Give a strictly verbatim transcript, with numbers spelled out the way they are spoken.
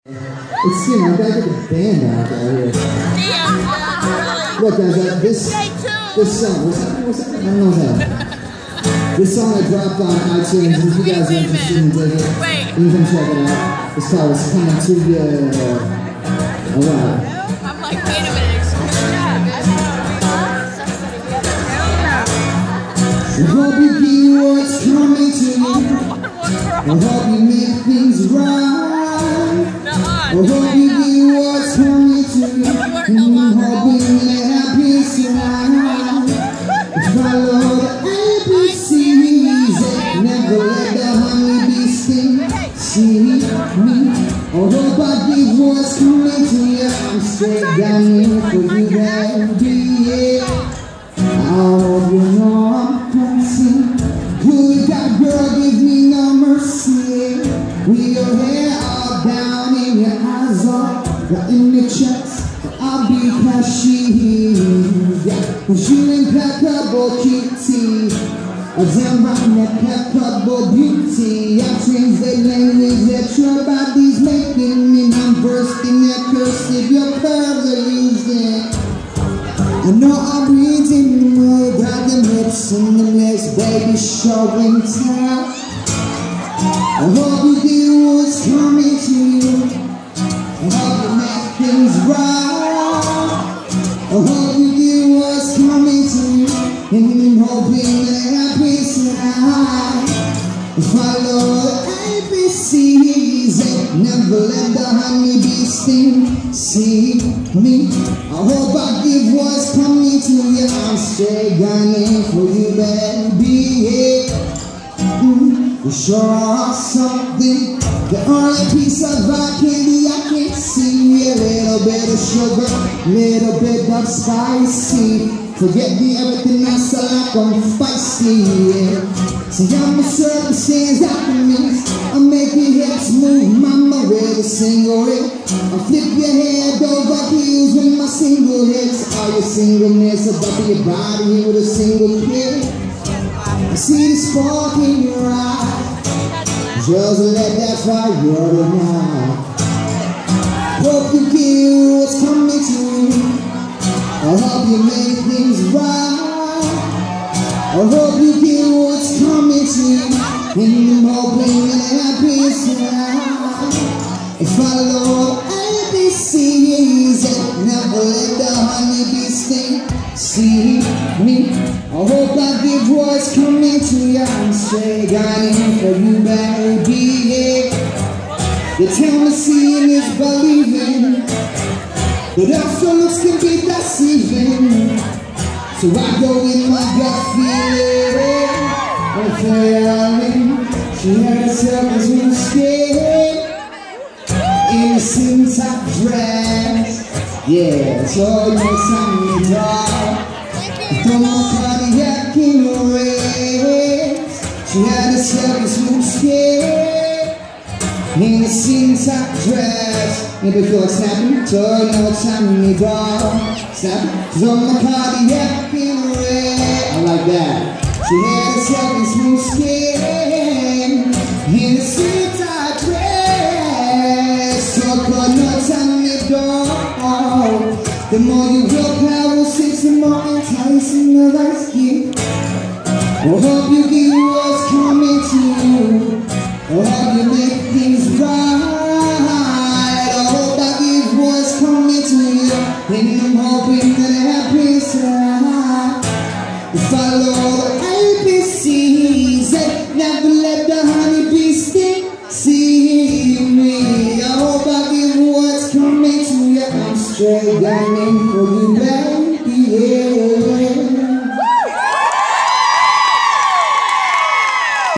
It's you know, I gotta get the band out there. Look, guys, uh, this this song, what's that? What's that? I don't know that. This song I dropped on iTunes. If you guys are interested in digging it, you can check it out. It's called "It's Coming to You." Alright. I'm like, wait a minute. I hope you get what's coming to you. I hope you make things right. I hope you get what's coming to you. And I'm hoping that happens tonight. Follow the A B Cs. Never let the honeybee sting. See me. I hope I get what's coming to you. I'm straight down here for you, baby. I hope you know I'm pressing. Good God, girl, give me no mercy. With your hair all down and your eyes all right in the chest, I'll be cashier. Yeah, cause you impeccable cutie. A damn right impeccable beauty. I translate language that your body's making me. I'm bursting that cursive your curves are using. I know I'm reading more about the lips and the next baby show in town. I hope you get what's coming to you. I hope you make things right. I hope you get what's coming to you. And I'm hoping that happens tonight. Follow the A B Cs. Never let the honeybee sting. See me. I hope I give what's coming to you. I'm straight gunning for you, baby. Mm, you sure are something. The only piece of our candy I can see. A little bit of sugar, little bit of spicy. Forget the everything else, I like I'm spicy, yeah. See, I'm a circumstance optimist. I make your hips move, mama, with a single hit. I flip your head over heels with my single hits. All your singleness about your body with a single kick. I see the spark in your eye. Just let that fire ignite. Hope you get what's coming to you. I hope you make things right. I hope you get what's coming to you. And I'm hoping that happens tonight. Follow A B Cs. Never let the honeybee sting. See me. I hope I get what's coming to you. I'm straight gunning for you, baby. You tell me seeing is believing. But also looks can be deceiving. So I go in my gut feeling. I'm feeling. She had herself as one scared. Innocent top dress. Yeah, so next time you die. Throw my cardiac in the race. She had herself as one scared. Innocent top dress. Maybe feel like snapping, so no time me dog. Snap, throw my cardiac in the red. I like that. She had herself in smooth skin. Innocent top dress. So no time me dog. The more you willpower since the more enticing the light skin. I hope you get what's coming to you. I hope you make things right. And I'm hoping that it happens tonight. Follow the A B Cs. Never let the honeybee sting. See me. I hope I give what's coming to you. I'm straight gunning for you, baby.